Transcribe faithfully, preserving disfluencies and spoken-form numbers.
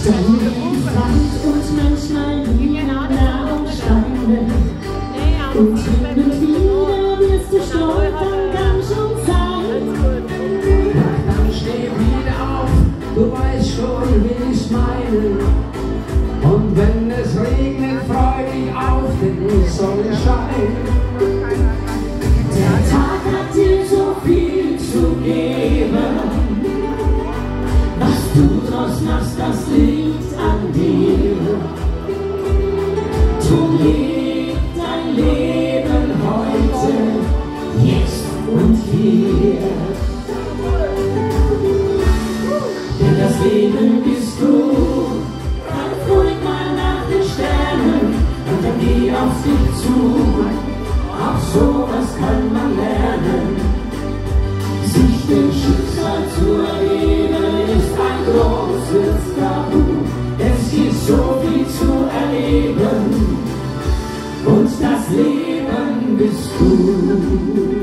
Sand und manchmal Hühner und Steine. Und hin und wieder wirst du stolpern, kann schon sein. Dann steh wieder auf, du weißt schon, wie ich's meine. Und wenn es regnet, freu dich auf, denn die Sonne scheint. Der Tag hat dir so viel zu geben. Was du draus machst, das liegt an dir. Drum leb dein Leben heute, jetzt und hier. Denn das Leben bist du. Greif ruhig mal nach den Sternen und dann geh auf dich zu. Auch sowas kann man lernen. Sich dem Schicksal zu ergeben ist ein großes Tabu. Es gibt so viel zu erleben und das Leben bist du.